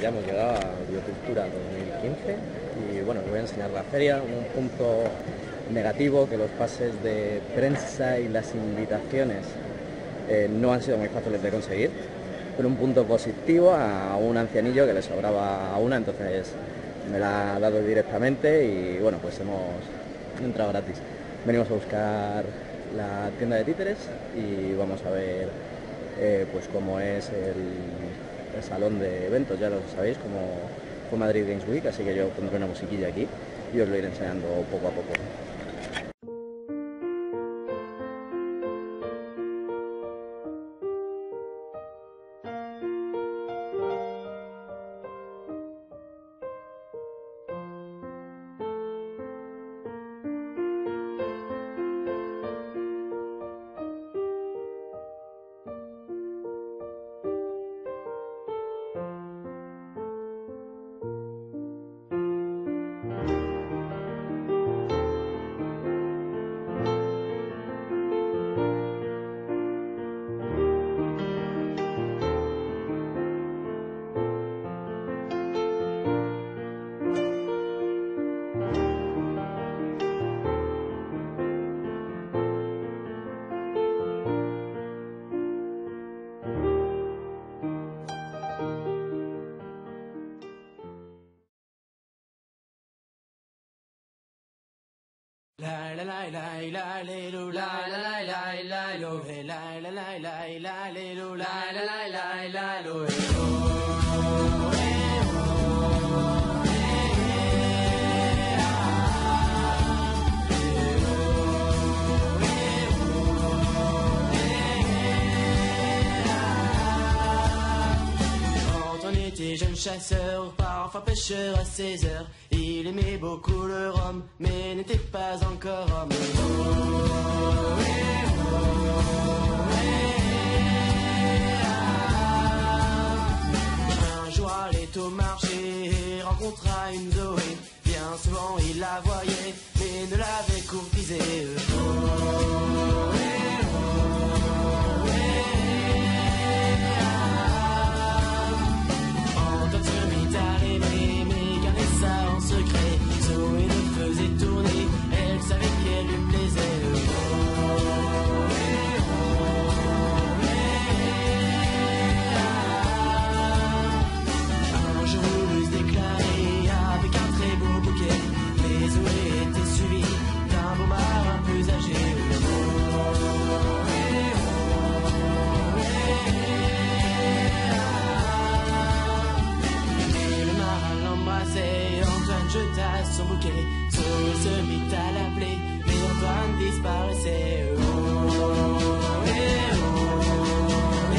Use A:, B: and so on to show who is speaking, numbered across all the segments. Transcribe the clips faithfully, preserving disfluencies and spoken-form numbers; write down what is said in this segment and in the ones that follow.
A: ya hemos llegado a Biocultura dos mil quince y bueno, os voy a enseñar la feria. Un punto negativo, que los pases de prensa y las invitaciones eh, no han sido muy fáciles de conseguir, pero un punto positivo, a un ancianillo que le sobraba una, entonces me la ha dado directamente y bueno, pues hemos entrado gratis. Venimos a buscar la tienda de títeres y vamos a ver eh, pues cómo es el, el salón de eventos. Ya lo sabéis, como fue Madrid Games Week, así que yo pondré una musiquilla aquí y os lo iré enseñando poco a poco.
B: La la la la la la la la la la lo la la la la la la la la la la lo Quand on était jeune chasseur, parfois pêcheur à seize heures, il aimait beaucoup le rhum, mais n'était pas encore homme. Un jour allait au marché et rencontra une Zoé. Bien souvent il la voyait, mais ne l'avait courtisée. Antoine se mit à rêver, mais gardait ça en secret. Zoé le faisait tourner, elle savait qu'elle lui plaisait. Un jour voulu se déclarer avec un très beau bouquet, mais Zoé était suivie d'un beau marin plus âgé. Antoine jeta son bouquet, Zoé se mit à l'appeler, mais Antoine disparaissait. Oh, oh, oh, eh, oh,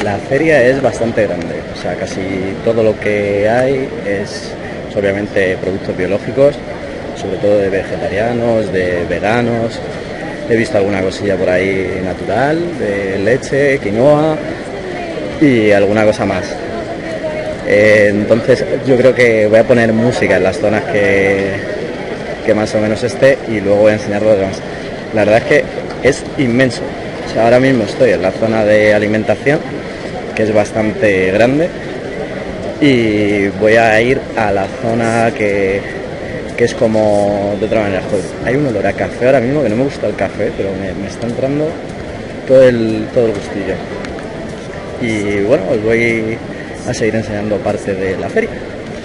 A: La feria es bastante grande, o sea, casi todo lo que hay es obviamente productos biológicos, sobre todo de vegetarianos, de veganos. He visto alguna cosilla por ahí natural, de leche, quinoa y alguna cosa más. Eh, entonces yo creo que voy a poner música en las zonas que, que más o menos esté y luego voy a enseñar lo demás. La verdad es que es inmenso. O sea, ahora mismo estoy en la zona de alimentación, que es bastante grande, y voy a ir a la zona que, que es como de otra manera. Joder, hay un olor a café ahora mismo que no me gusta el café, pero me, me está entrando todo el, todo el gustillo. Y bueno, os voy a seguir enseñando parte de la feria.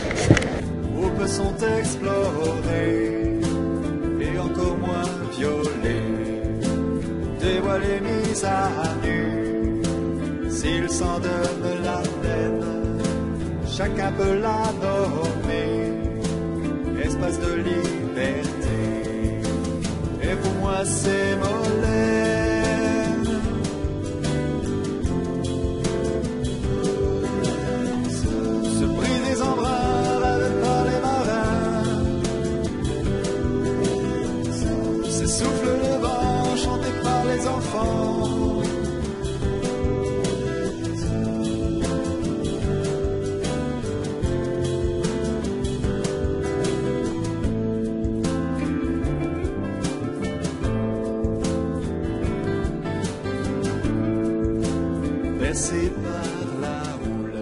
C: S'il s'en donne la peine, chacun peut la nommer espace de liberté. Et pour moi c'est Molène. Ce bris des embruns ravé par les marins, s'essouffle le vent chanté par les enfants. Bercé par la houle.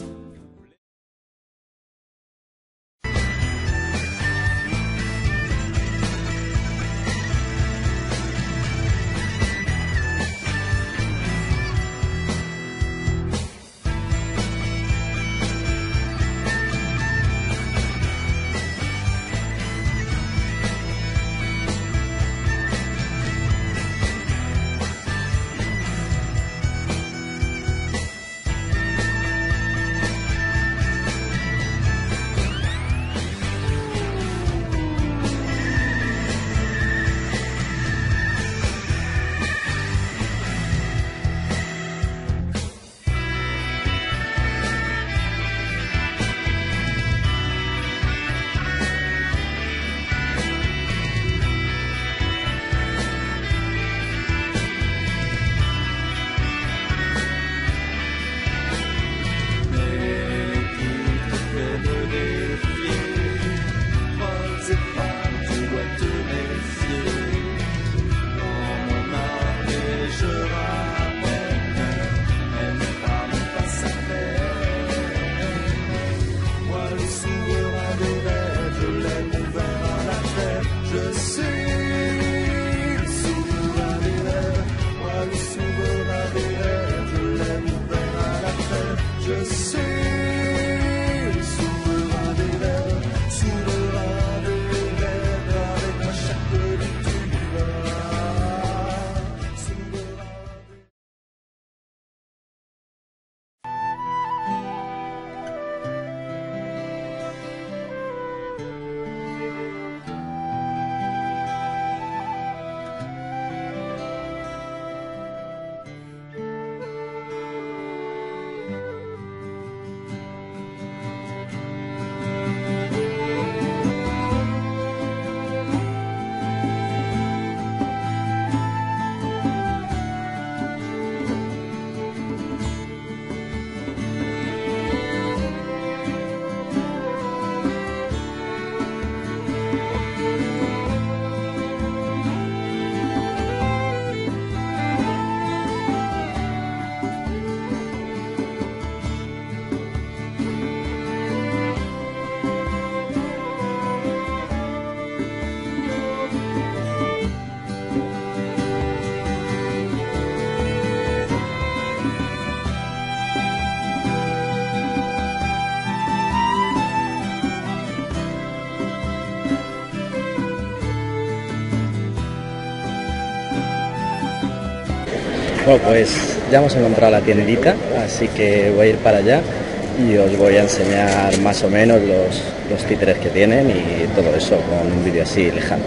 A: Bueno, pues ya hemos encontrado la tiendita, así que voy a ir para allá y os voy a enseñar más o menos los, los títeres que tienen y todo eso con un vídeo así lejano.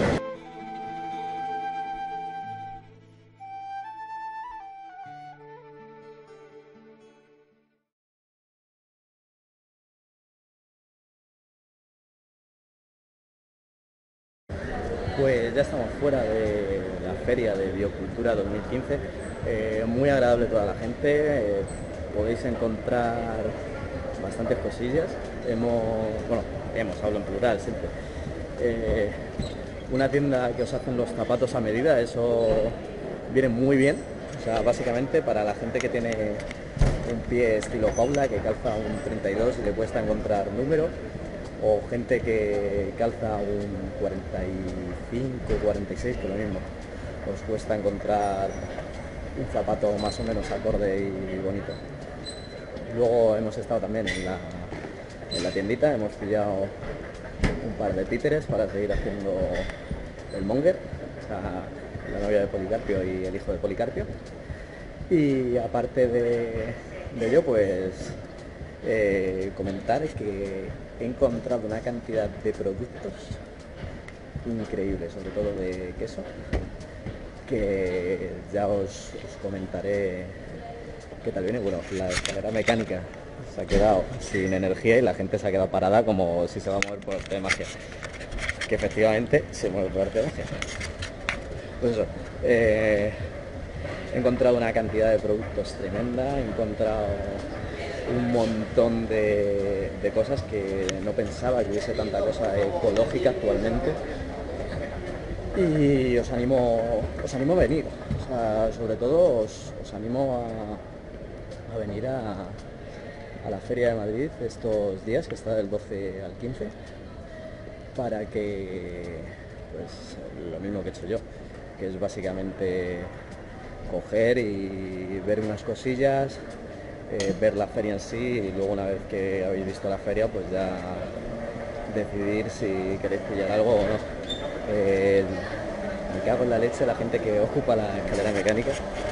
A: Pues ya estamos fuera de la feria de Biocultura dos mil quince, eh, muy agradable toda la gente, eh, podéis encontrar bastantes cosillas, hemos, bueno, hemos, hablo en plural siempre, eh, una tienda que os hacen los zapatos a medida, eso viene muy bien, o sea, básicamente para la gente que tiene un pie estilo Paula, que calza un treinta y dos y le cuesta encontrar número, o gente que calza un cuarenta y cinco, cuarenta y seis, que lo mismo, os cuesta encontrar un zapato más o menos acorde y bonito. Luego hemos estado también en la, en la tiendita, hemos pillado un par de títeres para seguir haciendo el monger, o sea, la novia de Policarpio y el hijo de Policarpio. Y aparte de, de ello, pues eh, comentar que he encontrado una cantidad de productos increíbles, sobre todo de queso, que ya os, os comentaré qué tal viene. Bueno, la escalera mecánica se ha quedado sin energía y la gente se ha quedado parada como si se va a mover por arte de magia, que efectivamente se mueve por arte de magia. Pues eso, eh, he encontrado una cantidad de productos tremenda, he encontrado un montón de, de cosas que no pensaba que hubiese tanta cosa ecológica actualmente, y os animo, os animo a venir, o sea, sobre todo os, os animo a, a venir a, a la Feria de Madrid estos días, que está del doce al quince, para que, pues, lo mismo que he hecho yo, que es básicamente coger y ver unas cosillas, eh, ver la feria en sí, y luego una vez que habéis visto la feria, pues ya decidir si queréis pillar algo o no. Eh, me cago en la leche la gente que ocupa la escalera mecánica,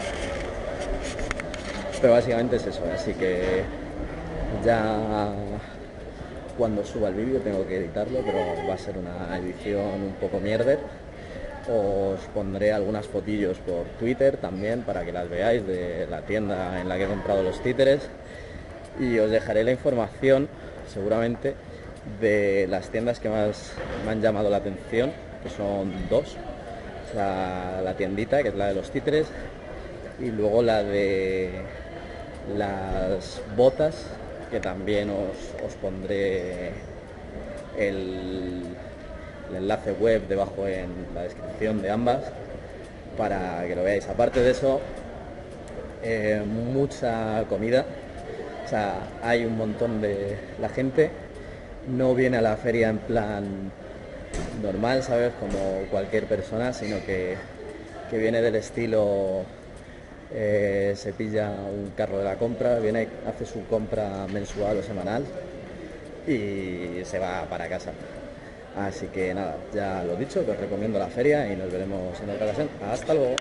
A: pero básicamente es eso, así que ya cuando suba el vídeo tengo que editarlo, pero va a ser una edición un poco mierder. Os pondré algunas fotillos por Twitter también para que las veáis de la tienda en la que he comprado los títeres, y os dejaré la información seguramente de las tiendas que más me han llamado la atención, que son dos, o sea, la tiendita, que es la de los títeres, y luego la de las botas, que también os, os pondré el el enlace web debajo en la descripción de ambas para que lo veáis. Aparte de eso, eh, mucha comida, o sea, hay un montón de... la gente no viene a la feria en plan normal, ¿sabes?, como cualquier persona, sino que, que viene del estilo, eh, se pilla un carro de la compra, viene, hace su compra mensual o semanal y se va para casa. Así que nada, ya lo dicho, que os recomiendo la feria y nos veremos en otra ocasión. Hasta luego.